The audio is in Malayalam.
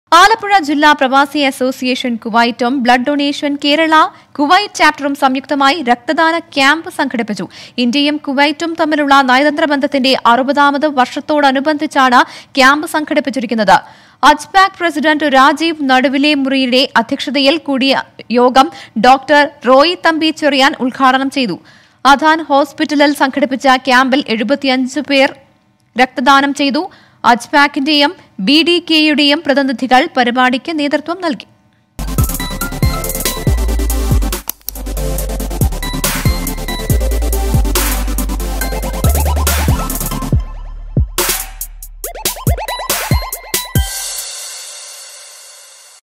ആലപ്പുഴ ജില്ലാ പ്രവാസി അസോസിയേഷൻ കുവൈറ്റും ബ്ലഡ് ഡൊണേഷൻ കേരള കുവൈറ്റ് ചാപ്റ്ററും സംയുക്തമായി രക്തദാന ക്യാമ്പ് സംഘടിപ്പിച്ചു. ഇന്ത്യയും കുവൈറ്റും തമ്മിലുള്ള നയതന്ത്ര ബന്ധത്തിന്റെ 60ാമത് വർഷത്തോടനുബന്ധിച്ചാണ് ക്യാമ്പ് സംഘടിപ്പിച്ചിരിക്കുന്നത്. അജ്പാക് പ്രസിഡന്റ് രാജീവ് നടുവിലെ മുറിയുടെ അധ്യക്ഷതയിൽ കൂടിയ യോഗം ഡോക്ടർ റോയി തമ്പി ചെറിയാൻ ഉദ്ഘാടനം ചെയ്തു. അദാൻ ഹോസ്പിറ്റലിൽ സംഘടിപ്പിച്ച ക്യാമ്പിൽ 75 പേർ രക്തദാനം ചെയ്തു. അജ്പാക്കിന്റെയും BDKയുടെയും പ്രതിനിധികൾ പരിപാടിക്ക് നേതൃത്വം നൽകി.